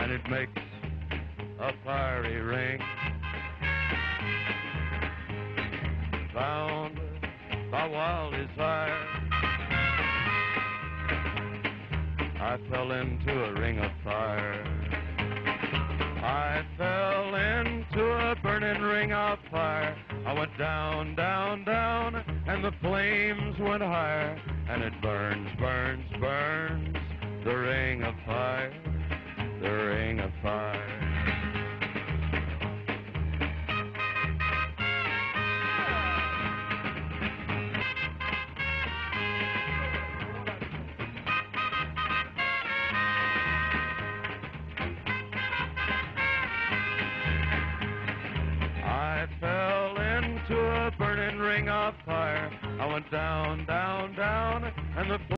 and it makes a fiery ring. Bound by wild desire, I fell into a ring of fire. I fell into a burning ring of fire. I went down, down, down, and the flames went higher. And it burns, burns, burns, the ring of fire, the ring of fire. I fell into a burning ring of fire. I went down, down, down, and the